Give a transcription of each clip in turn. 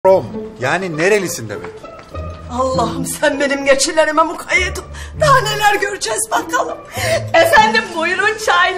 From yani nerelisin demek. Allah'ım sen benim geçilerime mukayyet ol. Daha neler göreceğiz bakalım. Efendim buyurun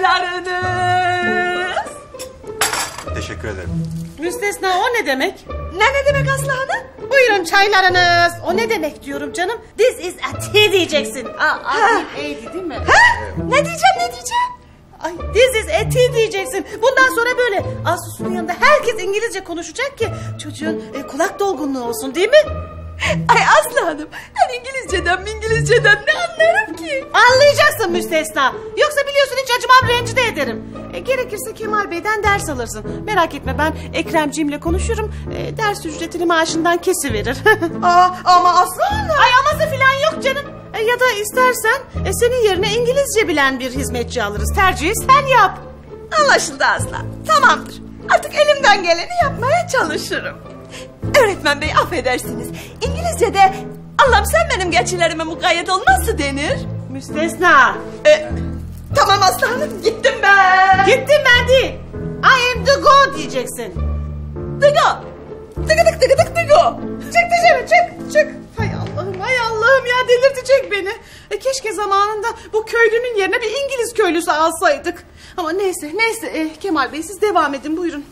çaylarınız. Teşekkür ederim. Müstesna o ne demek? Ne demek Aslı Hanım? Buyurun çaylarınız. O ne demek diyorum canım. This is a tea diyeceksin. Değil mi? Ne diyeceğim? Ay, this is a tea diyeceksin. Bundan sonra böyle Asus'un yanında herkes İngilizce konuşacak ki çocuğun kulak dolgunluğu olsun, değil mi? Ay Aslı Hanım, ben İngilizceden ne anlarım ki? Anlayacaksın Müstesna. Yoksa biliyorsun hiç acımam, rencide ederim. Gerekirse Kemal Bey'den ders alırsın. Merak etme, ben Ekremciğimle konuşurum. Ders ücretini maaşından kesiverir. Ama Aslı Hanım. Ay aması falan yok canım. Ya da istersen senin yerine İngilizce bilen bir hizmetçi alırız. Tercihi sen yap. Anlaşıldı Aslı. Tamamdır. Artık elimden geleni yapmaya çalışırım. Öğretmen bey affedersiniz. İngilizce'de Allah'ım sen benim geçilerime mukayyet ol nasıl denir? Müstesna. Tamam Aslı Hanım, gittim ben. Gittim ben değil. I am to go diyeceksin. To go. Tık go. Çık dışarı, çık. Hay Allah'ım ya, delirtecek beni. Keşke zamanında bu köylünün yerine bir İngiliz köylüsü alsaydık. Ama neyse. Kemal Bey siz devam edin, buyurun.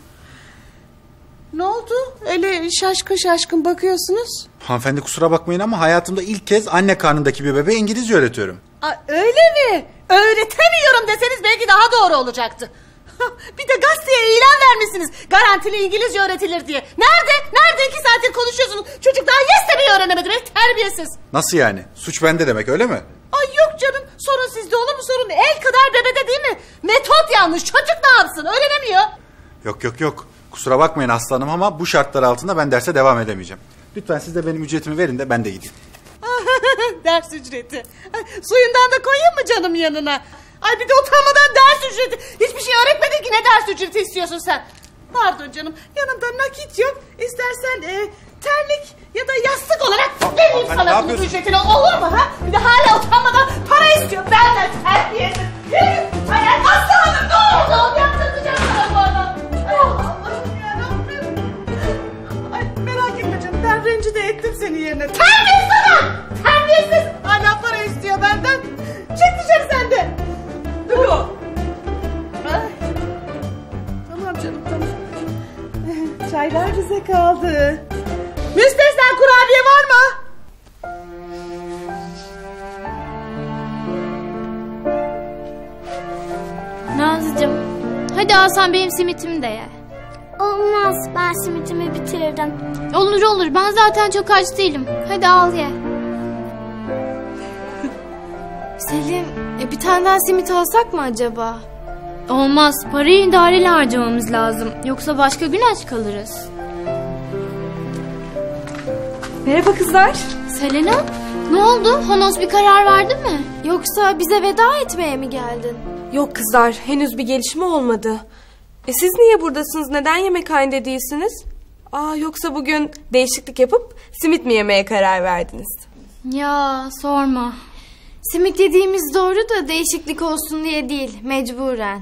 Ne oldu? Öyle şaşkın bakıyorsunuz. Hanımefendi kusura bakmayın ama hayatımda ilk kez anne karnındaki bir bebeğe İngilizce öğretiyorum. Öyle mi? Öğretemiyorum deseniz belki daha doğru olacaktı. Bir de gazeteye ilan vermişsiniz. Garantili İngilizce öğretilir diye. Nerede 2 saattir konuşuyorsunuz? Çocuk daha yes demeyi öğrenemedi be, terbiyesiz. Nasıl yani? Suç bende demek, öyle mi? Ay yok canım, sorun sizde olur mu? Sorun el kadar bebede değil mi? Metot yanlış, çocuk ne yapsın, öğrenemiyor. Yok. Kusura bakmayın aslanım ama bu şartlar altında ben derse devam edemeyeceğim. Lütfen siz de benim ücretimi verin de ben de gideyim. Ders ücreti. Suyundan da koyayım mı canım yanına? Ay bir de utanmadan ders ücreti. Hiçbir şey öğretmedin ki, ne ders ücreti istiyorsun sen? Pardon canım, yanımda nakit yok. İstersen terlik ya da yastık olarak vereyim sana bunun ücretini, olur mu ha? Bir de hala utanmadan para istiyor benden, terbiyesiz. Ay Aslı Hanım ne oldu? Yaptıracağım sana bu adam. Ay Allah'ım yarabbim. Ay merak etme canım, ben rencide ettim seni yerine. Terbiyesiz adam! Terbiyesiz! Hala para istiyor benden. Çık dışarı sen de. Dur. Tamam canım, tamam. Çaylar bize kaldı. Müstesna kurabiye var mı? Nazlıcığım, hadi al sen benim simitimi de ye. Olmaz, ben simitimi bitirdim. Olur, ben zaten çok aç değilim. Hadi al ye. Selim, bir tane daha simit alsak mı acaba? Olmaz, parayı idareli harcamamız lazım. Yoksa başka gün aç kalırız. Merhaba kızlar. Selena, ne oldu? Honos bir karar verdi mi? Yoksa bize veda etmeye mi geldin? Yok kızlar, henüz bir gelişme olmadı. Siz niye buradasınız? Neden yemekhanede değilsiniz? Yoksa bugün değişiklik yapıp simit mi yemeye karar verdiniz? Ya sorma. Simit yediğimiz doğru da değişiklik olsun diye değil, mecburen.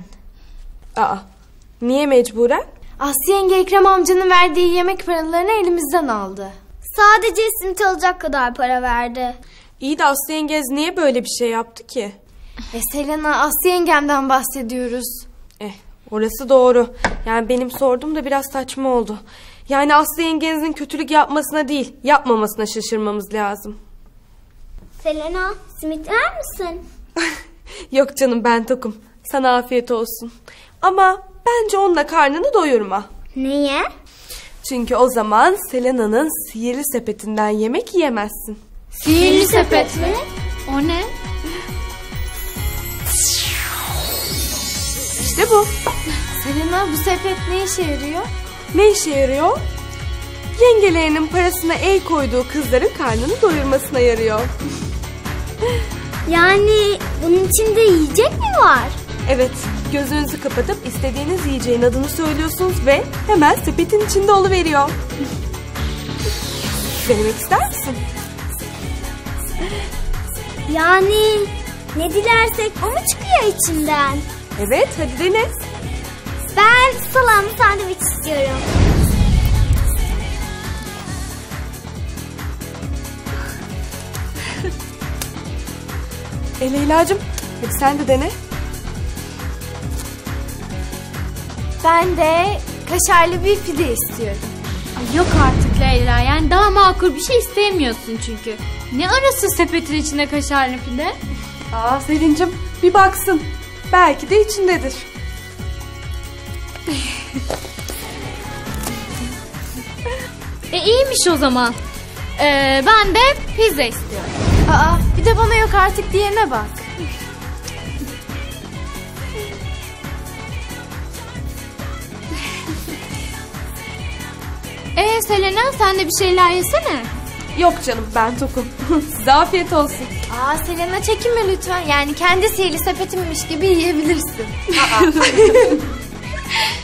Niye mecburen? Aslı yenge Ekrem amcanın verdiği yemek paralarını elimizden aldı. Sadece simit alacak kadar para verdi. İyi de Aslı yengez niye böyle bir şey yaptı ki? Selena, Aslı yengemden bahsediyoruz. Orası doğru. Yani benim sorduğum da biraz saçma oldu. Yani Aslı yengenizin kötülük yapmasına değil, yapmamasına şaşırmamız lazım. Selena, simit yer misin? Yok canım, ben tokum. Sana afiyet olsun. Ama bence onunla karnını doyurma. Niye? Çünkü o zaman Selena'nın sihirli sepetinden yemek yiyemezsin. Sihirli sepet mi? O ne? İşte bu. Selena, bu sepet ne işe yarıyor? Ne işe yarıyor? Yengelerinin parasına el koyduğu kızların karnını doyurmasına yarıyor. Yani bunun içinde yiyecek mi var? Evet, gözünüzü kapatıp istediğiniz yiyeceğin adını söylüyorsunuz ve hemen sepetin içinde oluveriyor. Denemek ister misin? Yani ne dilersek o mu çıkıyor içinden? Evet, hadi dene. Ben salamlı sandviç istiyorum. Leyla'cığım hadi sen de dene. Ben de kaşarlı bir pide istiyorum. Ay yok artık Leyla, yani daha makul bir şey istemiyorsun çünkü. Ne arası sepetin içine kaşarlı pide? Selin'cim bir baksın. Belki de içindedir. İyiymiş o zaman. Ben de pizza istiyorum. Bir de bana yok artık diyene bak. Selena sen de bir şeyler yesene. Yok canım ben tokum. Size afiyet olsun. Selena çekinme lütfen. Yani kendi sihirli sepetimmiş gibi yiyebilirsin.